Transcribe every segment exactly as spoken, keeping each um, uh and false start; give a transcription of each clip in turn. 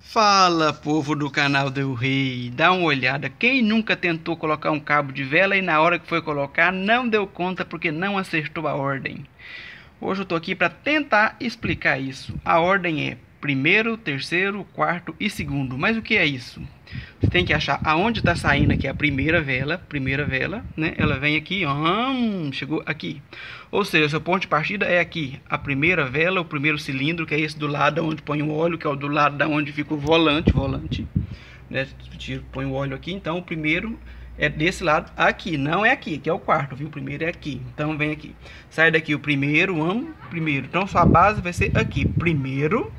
Fala, povo do canal do Rei, dá uma olhada. Quem nunca tentou colocar um cabo de vela e na hora que foi colocar não deu conta porque não acertou a ordem? Hoje eu tô aqui para tentar explicar isso. A ordem é primeiro, terceiro, quarto e segundo. Mas o que é isso? Você tem que achar aonde está saindo aqui a primeira vela, primeira vela, né? Ela vem aqui, ó, chegou aqui. Ou seja, o seu ponto de partida é aqui, a primeira vela, o primeiro cilindro, que é esse do lado onde põe o óleo, que é o do lado da onde fica o volante, volante, né? Tiro, põe o óleo aqui, então o primeiro é desse lado aqui, não é aqui, que é o quarto, viu? O primeiro é aqui, então vem aqui. Sai daqui o primeiro, amo, primeiro. Então sua base vai ser aqui, primeiro,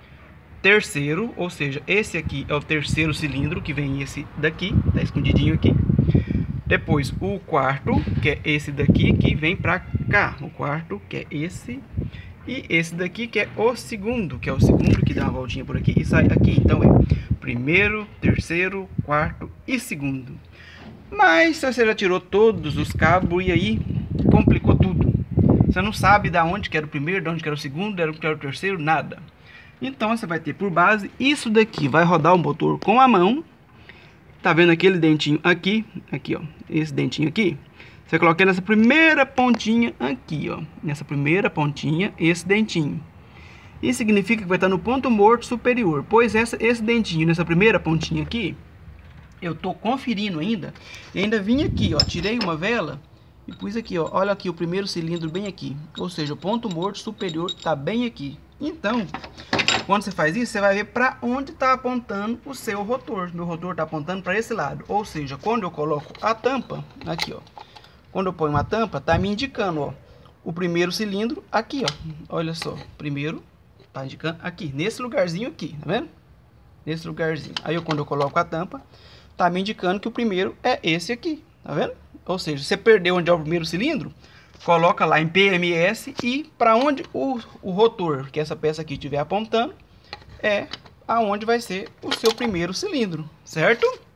terceiro, ou seja, esse aqui é o terceiro cilindro, que vem esse daqui, tá escondidinho aqui. Depois o quarto, que é esse daqui, que vem pra cá. O quarto, que é esse. E esse daqui, que é o segundo, que é o segundo que dá uma voltinha por aqui e sai aqui. Então é primeiro, terceiro, quarto e segundo. Mas se você já tirou todos os cabos e aí complicou tudo. Você não sabe da onde que era o primeiro, de onde que era o segundo, de onde que era o terceiro, nada. Então você vai ter por base isso daqui. Vai rodar o motor com a mão. Tá vendo aquele dentinho aqui? Aqui, ó. Esse dentinho aqui. Você coloca nessa primeira pontinha aqui, ó. Nessa primeira pontinha, esse dentinho. Isso significa que vai estar no ponto morto superior. Pois essa, esse dentinho nessa primeira pontinha aqui, eu tô conferindo ainda. E ainda vim aqui, ó. Tirei uma vela e pus aqui, ó. Olha aqui o primeiro cilindro bem aqui. Ou seja, o ponto morto superior tá bem aqui. Então, quando você faz isso, você vai ver para onde está apontando o seu rotor. Meu rotor está apontando para esse lado. Ou seja, quando eu coloco a tampa, aqui, ó. Quando eu ponho uma tampa, tá me indicando, ó, o primeiro cilindro aqui, ó. Olha só, primeiro tá indicando aqui, nesse lugarzinho aqui, tá vendo? Nesse lugarzinho. Aí, eu, quando eu coloco a tampa, tá me indicando que o primeiro é esse aqui, tá vendo? Ou seja, você perdeu onde é o primeiro cilindro, coloca lá em P M S e para onde o, o rotor, que essa peça aqui estiver apontando, é aonde vai ser o seu primeiro cilindro, certo?